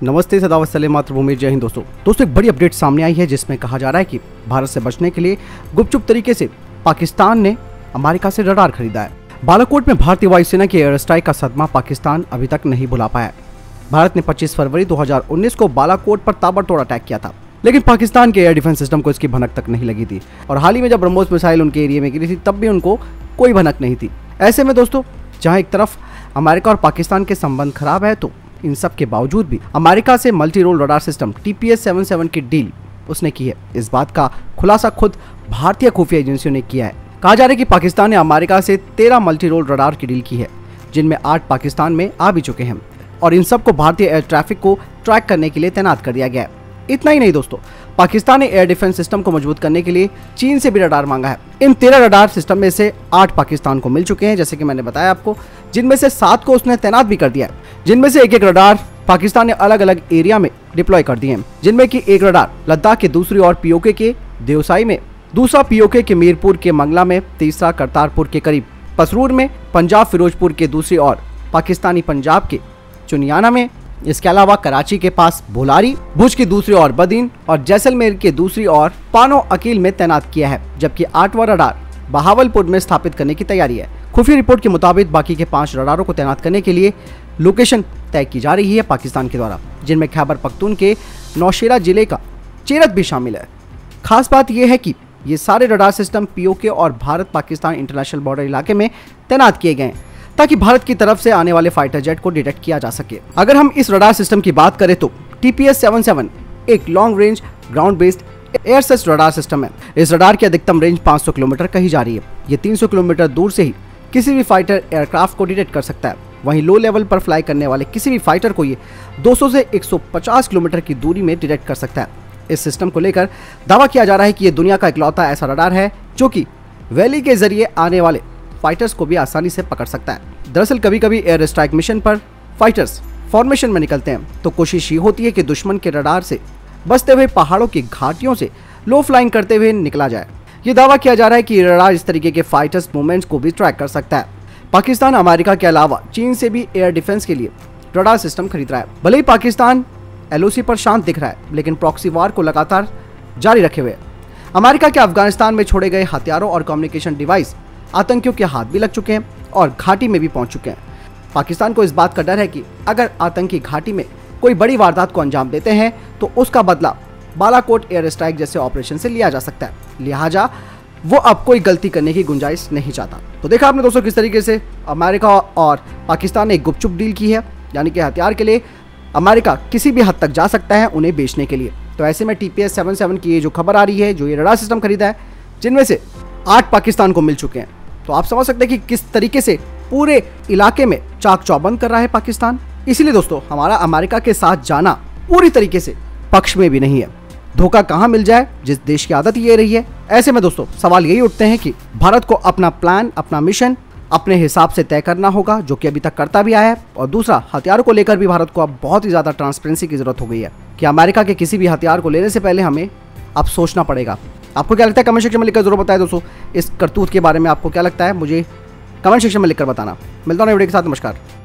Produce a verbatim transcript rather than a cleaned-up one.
नमस्ते, सदावत सले मातृभूमि, जय हिंद। दोस्तों दोस्तों एक बड़ी अपडेट सामने आई है जिसमें कहा जा रहा है कि भारत से बचने के लिए गुपचुप तरीके से पाकिस्तान ने अमेरिका से रडार खरीदा है। बालाकोट में भारतीय वायुसेना की एयर स्ट्राइक का सदमा पाकिस्तान अभी तक नहीं भुला पाया। भारत ने पच्चीस फरवरी दो हज़ार उन्नीस को बालाकोट पर ताबड़तोड़ अटैक किया था, लेकिन पाकिस्तान के एयर डिफेंस सिस्टम को इसकी भनक तक नहीं लगी थी। और हाल ही में जब ब्रह्मोस मिसाइल उनके एरिया में गिरी थी तब भी उनको कोई भनक नहीं थी। ऐसे में दोस्तों जहां एक तरफ अमेरिका और पाकिस्तान के संबंध खराब है, तो इन सब के बावजूद भी अमेरिका से multi role radar system T P S सतहत्तर की डील उसने की है। इस बात का खुलासा खुद भारतीय खुफिया एजेंसियों ने किया है। कहा जा रहा है कि पाकिस्तान ने अमेरिका से तेरह मल्टी रोल रडार की डील की है, जिनमें आठ पाकिस्तान में आ भी चुके हैं और इन सबको भारतीय एयर ट्रैफिक को ट्रैक करने के लिए तैनात कर दिया गया है। इतना ही नहीं दोस्तों, पाकिस्तान ने एयर डिफेंस सिस्टम को मजबूत करने के लिए चीन से भी रडार मांगा है। इन तेरह रडार सिस्टम में से आठ पाकिस्तान को मिल चुके हैं, जैसे कि मैंने बताया आपको, जिनमें से सात को उसने तैनात भी कर दिया है, जिनमें से एक एक रडार पाकिस्तान ने अलग अलग एरिया में डिप्लॉय कर दिए हैं, जिनमें कि एक रडार लद्दाख के दूसरी ओर पी ओ के के देवसाई में, दूसरा पी ओ के के मीरपुर के मंगला में, तीसरा करतारपुर के करीब पसरूर में, पंजाब फिरोजपुर के दूसरी ओर पाकिस्तानी पंजाब के चुनियाना में, इसके अलावा कराची के पास भोलारी, भुज की दूसरी ओर बदीन और जैसलमेर के दूसरी ओर पानो अकील में तैनात किया है। जबकि आठवां रडार बहावलपुर में स्थापित करने की तैयारी है। खुफिया रिपोर्ट के मुताबिक बाकी के पांच रडारों को तैनात करने के लिए लोकेशन तय की जा रही है पाकिस्तान के द्वारा, जिनमें खैबर पख्तून के नौशेरा जिले का चेरत भी शामिल है। खास बात यह है कि ये सारे रडार सिस्टम पी ओ के और भारत पाकिस्तान इंटरनेशनल बॉर्डर इलाके में तैनात किए गए हैं, ताकि भारत की तरफ से आने वाले फाइटर जेट को डिटेक्ट किया जा सके। अगर हम इस रडार सिस्टम की बात करें तो टी पी एस सतहत्तर एक long range ground based air search radar system है। इस रडार की अधिकतम रेंज पाँच सौ किलोमीटर कही जा रही है। ये तीन सौ किलोमीटर दूर से ही किसी भी फाइटर एयरक्राफ्ट को डिटेक्ट कर सकता है। वहीं लो लेवल पर फ्लाई करने वाले किसी भी फाइटर को ये दो सौ से एक सौ पचास किलोमीटर की दूरी में डिटेक्ट कर सकता है। इस सिस्टम को लेकर दावा किया जा रहा है कि ये दुनिया का इकलौता ऐसा रडार है जो कि वैली के जरिए आने वाले फाइटर्स को भी आसानी से पकड़ सकता है। दरअसल कभी कभी एयर स्ट्राइक मिशन पर फाइटर्स फॉर्मेशन में निकलते हैं, तो कोशिश ये होती है कि दुश्मन के रडार से बचते हुए पहाड़ों की घाटियों से लो फ्लाइंग करते हुए निकला जाए। ये दावा किया जा रहा है कि रडार इस तरीके के फाइटर्स मूवमेंट्स को भी ट्रैक कर सकता है। पाकिस्तान अमेरिका के अलावा चीन से भी एयर डिफेंस के लिए रडार सिस्टम खरीद रहा है। भले ही पाकिस्तान एल ओ सी पर शांत दिख रहा है, लेकिन प्रॉक्सी वार को लगातार जारी रखे हुए अमेरिका के अफगानिस्तान में छोड़े गए हथियारों और कम्युनिकेशन डिवाइस आतंकियों के हाथ भी लग चुके हैं और घाटी में भी पहुंच चुके हैं। पाकिस्तान को इस बात का डर है कि अगर आतंकी घाटी में कोई बड़ी वारदात को अंजाम देते हैं तो उसका बदला बालाकोट एयर स्ट्राइक जैसे ऑपरेशन से लिया जा सकता है। लिहाजा वो अब कोई गलती करने की गुंजाइश नहीं चाहता। तो देखा आपने दोस्तों किस तरीके से अमेरिका और पाकिस्तान ने एक गुपचुप डील की है, यानी कि हथियार के लिए अमेरिका किसी भी हद तक जा सकता है उन्हें बेचने के लिए। तो ऐसे में टी पी एस सतहत्तर की ये जो खबर आ रही है, जो ये रडार सिस्टम खरीदा है, जिनमें से आठ पाकिस्तान को मिल चुके हैं, तो आप समझ सकते हैं कि किस तरीके से पूरे इलाके में चाक चौबंद कर रहा है पाकिस्तान। इसीलिए दोस्तों हमारा अमेरिका के साथ जाना पूरी तरीके से पक्ष में भी नहीं है। धोखा कहां मिल जाए, जिस देश की आदत ये रही है। ऐसे में दोस्तों सवाल यही उठते हैं कि भारत को अपना प्लान, अपना मिशन अपने हिसाब से तय करना होगा, जो कि अभी तक करता भी आया है। और दूसरा, हथियारों को लेकर भी भारत को अब बहुत ही ज्यादा ट्रांसपेरेंसी की जरूरत हो गई है कि अमेरिका के किसी भी हथियार को लेने से पहले हमें अब सोचना पड़ेगा। आपको क्या लगता है कमेंट सेक्शन में लिखकर जरूर बताएं दोस्तों। इस करतूत के बारे में आपको क्या लगता है, मुझे कमेंट सेक्शन में लिखकर बताना। मिलता हूं वीडियो के साथ, नमस्कार।